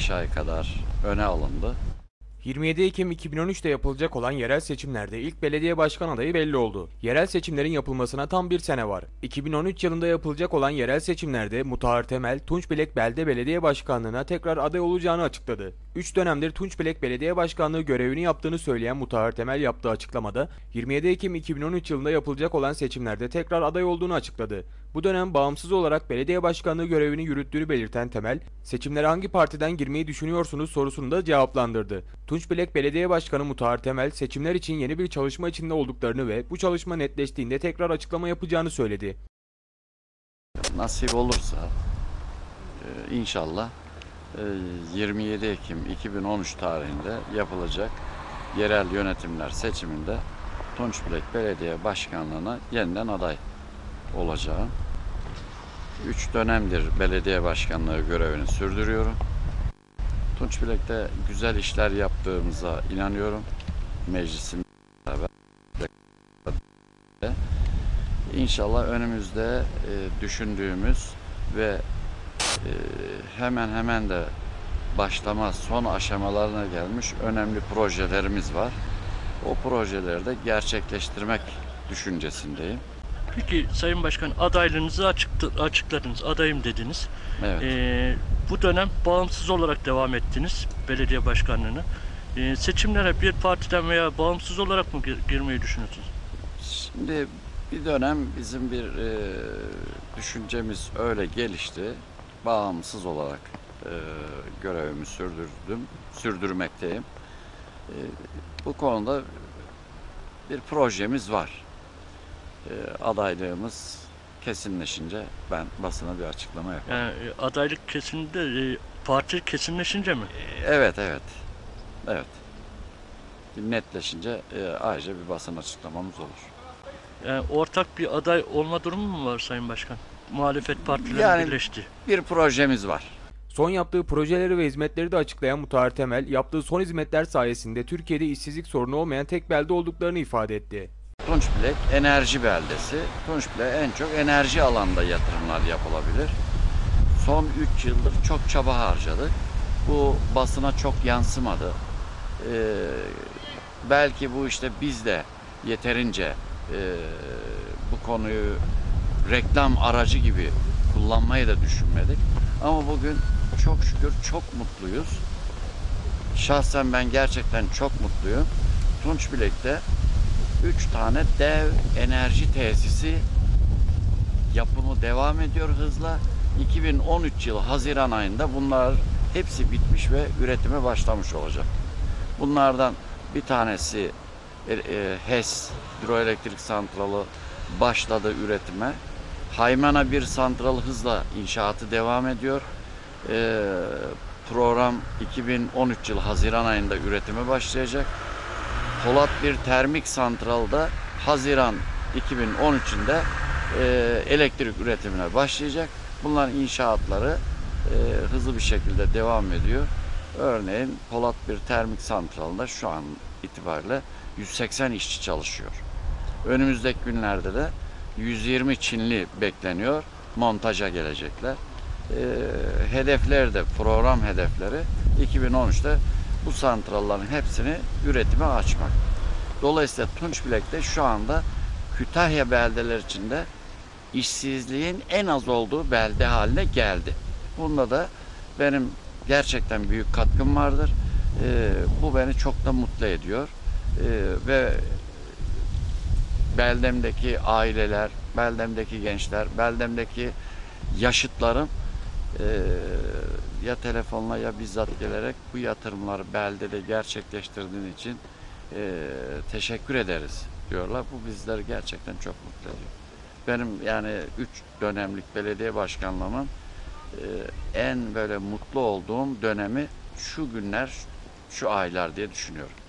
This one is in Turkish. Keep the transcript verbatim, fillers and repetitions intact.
beş ay kadar öne alındı. yirmi yedi Ekim iki bin on üç'te yapılacak olan yerel seçimlerde ilk belediye başkan adayı belli oldu. Yerel seçimlerin yapılmasına tam bir sene var. iki bin on üç yılında yapılacak olan yerel seçimlerde Mutahhar Temel, Tunçbilek Belde Belediye Başkanlığı'na tekrar aday olacağını açıkladı. üç dönemdir Tunçbilek Belediye Başkanlığı görevini yaptığını söyleyen Mutahhar Temel yaptığı açıklamada, yirmi yedi Ekim iki bin on üç yılında yapılacak olan seçimlerde tekrar aday olduğunu açıkladı. Bu dönem bağımsız olarak belediye başkanlığı görevini yürüttüğünü belirten Temel, seçimlere hangi partiden girmeyi düşünüyorsunuz sorusunu da cevaplandırdı. Tunçbilek Belediye Başkanı Mutahhar Temel, seçimler için yeni bir çalışma içinde olduklarını ve bu çalışma netleştiğinde tekrar açıklama yapacağını söyledi. Nasip olursa e, inşallah e, yirmi yedi Ekim iki bin on üç tarihinde yapılacak yerel yönetimler seçiminde Tunçbilek Belediye Başkanlığı'na yeniden aday olacağım. Üç dönemdir belediye başkanlığı görevini sürdürüyorum. Tunçbilek'te güzel işler yaptığımıza inanıyorum. Meclisimizle beraber. İnşallah önümüzde e, düşündüğümüz ve e, hemen hemen de başlama son aşamalarına gelmiş önemli projelerimiz var. O projeleri de gerçekleştirmek düşüncesindeyim. Peki Sayın Başkan, adaylığınızı açıktı, açıkladınız, adayım dediniz. Evet. Ee, bu dönem bağımsız olarak devam ettiniz belediye başkanlığını. Ee, seçimlere bir partiden veya bağımsız olarak mı gir- girmeyi düşünüyorsunuz? Şimdi bir dönem bizim bir e, düşüncemiz öyle gelişti. Bağımsız olarak e, görevimi sürdürdüm, sürdürmekteyim. E, bu konuda bir projemiz var. E, adaylığımız kesinleşince ben basına bir açıklama yaparım. Yani e, adaylık kesininde, e, parti kesinleşince mi? Evet, evet, evet. Netleşince e, ayrıca bir basın açıklamamız olur. Yani ortak bir aday olma durumu mu var Sayın Başkan? Muhalefet partileri Yani- birleşti. Bir projemiz var. Son yaptığı projeleri ve hizmetleri de açıklayan Mutahhar Temel, yaptığı son hizmetler sayesinde Türkiye'de işsizlik sorunu olmayan tek belde olduklarını ifade etti. Tunçbilek enerji beldesi. Tunçbilek en çok enerji alanında yatırımlar yapılabilir. Son üç yıldır çok çaba harcadık. Bu basına çok yansımadı. Ee, belki bu işte biz de yeterince e, bu konuyu reklam aracı gibi kullanmayı da düşünmedik. Ama bugün çok şükür çok mutluyuz. Şahsen ben gerçekten çok mutluyum. Tunçbilek'te üç tane dev enerji tesisi yapımı devam ediyor hızla. iki bin on üç yılı Haziran ayında bunlar hepsi bitmiş ve üretime başlamış olacak. Bunlardan bir tanesi e, e, HES hidroelektrik santralı başladı üretime. Haymana bir santral hızla inşaatı devam ediyor. E, program iki bin on üç yılı Haziran ayında üretime başlayacak. Polat bir termik santralda Haziran iki bin on üç'ünde e, elektrik üretimine başlayacak. Bunların inşaatları e, hızlı bir şekilde devam ediyor. Örneğin Polat bir termik santralında şu an itibariyle yüz seksen işçi çalışıyor. Önümüzdeki günlerde de yüz yirmi Çinli bekleniyor. Montaja gelecekler. E, hedefleri de program hedefleri iki bin on üç'te bu santrallerin hepsini üretime açmak. Dolayısıyla Tunçbilek'te şu anda Kütahya beldeler içinde işsizliğin en az olduğu belde haline geldi. Bunda da benim gerçekten büyük katkım vardır. Ee, bu beni çok da mutlu ediyor. Ee, ve beldemdeki aileler, beldemdeki gençler, beldemdeki yaşıtlarım e, ya telefonla ya bizzat gelerek bu yatırımları beldede gerçekleştirdiğin için e, teşekkür ederiz diyorlar. Bu bizleri gerçekten çok mutlu ediyor. Benim yani üç dönemlik belediye başkanlığımın e, en böyle mutlu olduğum dönemi şu günler, şu aylar diye düşünüyorum.